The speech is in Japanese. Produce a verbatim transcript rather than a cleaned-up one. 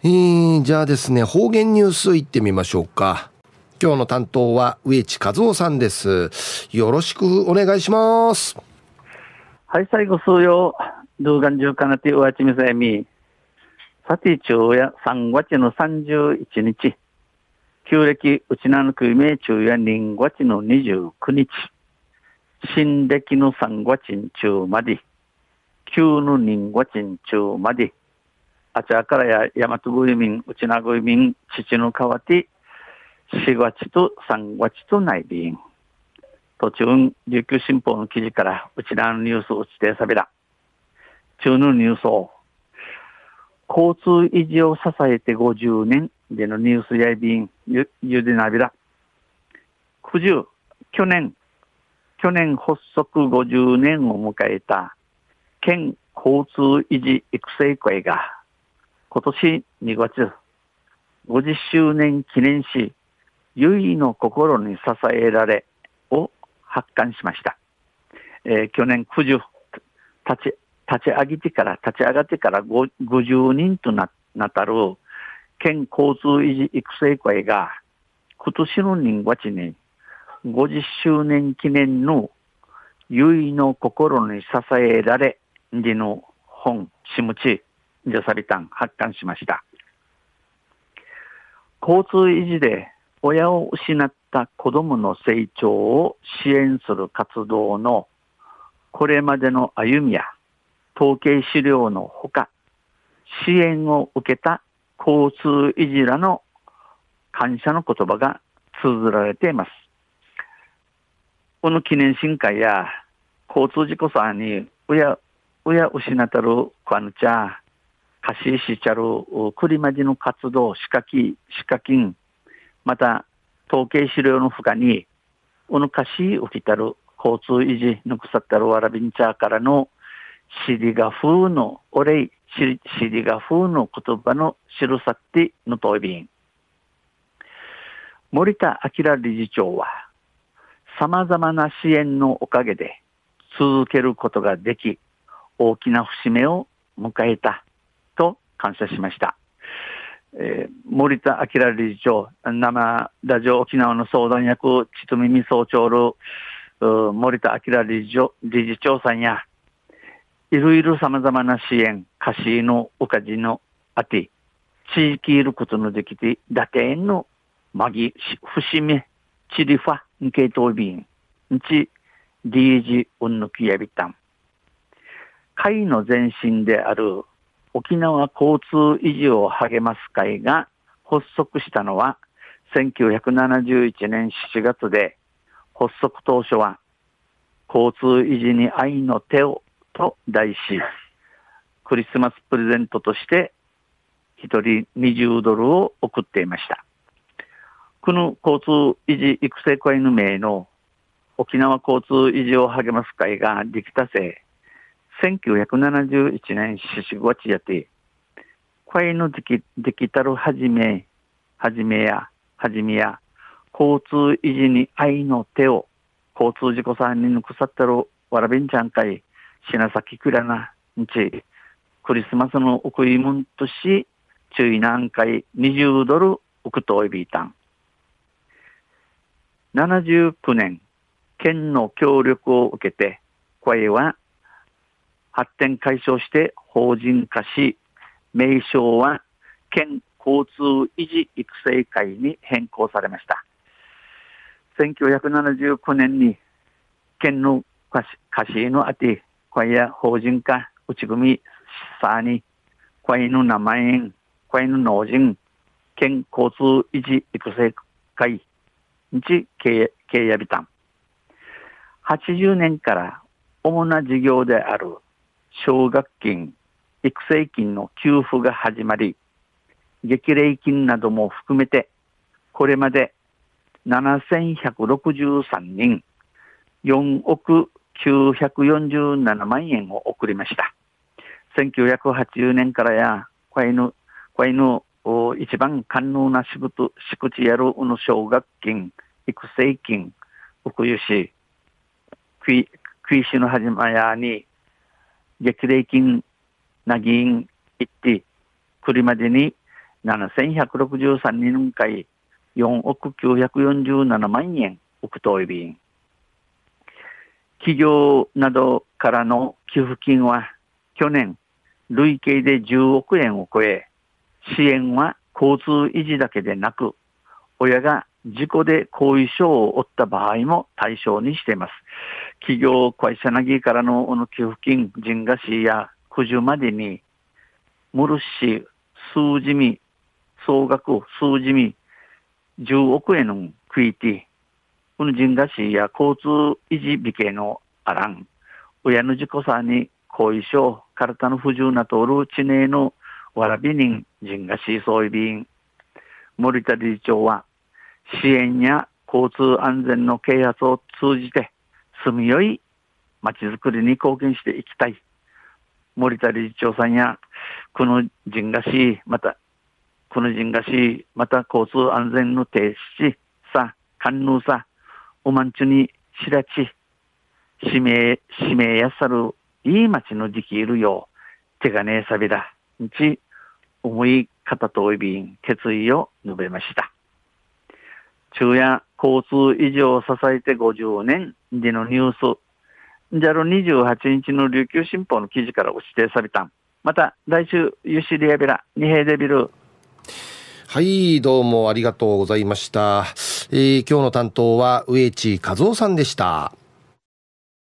えー、じゃあですね、方言ニュースいってみましょうか。今日の担当は植地和夫さんです。よろしくお願いします。 はい、最後数曜、ルーガンジュカナティウアチミセミ、サティチュウヤさんがつのさんじゅういちにち、旧暦うちなぬくいめ中やにがつのにじゅうくにち、新暦のさんがつ中まで、旧のにがつ中まで、あちゃからや大和ぐいみん、うちなぐいみん、父の川て、しがつとさんがつと内便。途中、琉球新報の記事から、うちなのニュースをちてさびら。中のニュースを、交通維持を支えてごじゅうねんでのニュースやいびん、ゆ、ゆでなびら。くじゅう、去年、去年発足ごじゅうねんを迎えた、県交通維持育成会が、今年にがつ、ごじゅっしゅうねん記念し、ゆいの心に支えられを発刊しました。えー、去年くじゅう、立ち、立ち上げてから、立ち上がってからごじゅうにんとな、なたる、県交通維持育成会が、今年のにがつに、ごじゅっしゅうねん記念の、ゆいの心に支えられ、での本、しむち、じゃさびたん発刊しました。交通維持で親を失った子どもの成長を支援する活動のこれまでの歩みや統計資料のほか、支援を受けた交通維持らの感謝の言葉が綴られています。この記念新会や交通事故さに親、親失ったるかぬちゃ、貸ししちゃるくりまじの活動、仕掛き、仕掛金、また統計資料のほかに、おのかし受けたる交通維持のくさったるわらびんちゃからのシリガ風のお礼、シリガ風の言葉の記さってのといびん。森田明理事長は、様々な支援のおかげで続けることができ、大きな節目を迎えたと感謝しました。えー、森田明理事長、生ラジオ沖縄の相談役、ちとみみ総長る森田明理事長、理事長さんや、いろいろ様々な支援、貸しのおかじのあて、地域いることのできて、打点のまぎ、節目、チリファ、ンケイトービン、んち、リージ、うんぬきやびたん。会の前身である沖縄交通維持を励ます会が発足したのはせんきゅうひゃくななじゅういちねんしちがつで、発足当初は交通維持に愛の手をと題し、クリスマスプレゼントとして一人にじゅうドルを送っていました。この交通維持育成会の名の沖縄交通維持を励ます会ができたせい、せんきゅうひゃくななじゅういちねんしちがつやて、会のでき、できたるはじめ、はじめや、はじめや、交通維持に愛の手を、交通事故さんにぬくさったるわらびんちゃん会、しなさきくらな、んち、クリスマスの贈り物とし、注意何回にじゅうドル送といびいたん。ななじゅうきゅうねん、県の協力を受けて、会は、発展解消して法人化し、名称は県交通維持育成会に変更されました。せんきゅうひゃくななじゅうきゅうねんに県の貸しのあて、会や法人化、内組さに、会の名前、会の農人、県交通維持育成会に経営やびたん。はちじゅうねんから主な事業である奨学金、育成金の給付が始まり、激励金なども含めて、これまでななせんひゃくろくじゅうさんにん、よんおくきゅうひゃくよんじゅうななまんえんを送りました。せんきゅうひゃくはちじゅうねんからや、こいぬ、こいぬ、一番寛容な仕事、敷地やるうの奨学金、育成金、うくゆし、くい、くいしの始まやに、激励金なぎんいって、くりまでにななせんひゃくろくじゅうさんにんかいよんおくきゅうひゃくよんじゅうななまんえんおくといびん。企業などからの寄付金は去年累計でじゅうおくえんを超え、支援は交通維持だけでなく、親が事故で後遺症を負った場合も対象にしています。企業会社なぎからの寄付金、人賀市や九十までに、ムルシ、数字み、総額、数字み、じゅうおくえんのクイティ、この人賀市や交通維持美形のあらん、親の事故さに後遺症、体の不自由な通る知名のわらび人、人賀市総意便、森田理事長は、支援や交通安全の啓発を通じて住みよい街づくりに貢献していきたい。森田理事長さんやこの人賀市、またこの人賀市、また交通安全の停止さ、官能さ、おまんちゅにしらち、指名、指名やさるいい街のできるよう手がねさびだ。んち思い方といびん決意を述べました。昼夜交通維持を支えてごじゅうねんでのニュース、ジャルにじゅうはちにちの琉球新報の記事から指定された。また来週ユシリアベラ二平デビル。 はい、どうもありがとうございました。えー、今日の担当は植地和夫さんでした。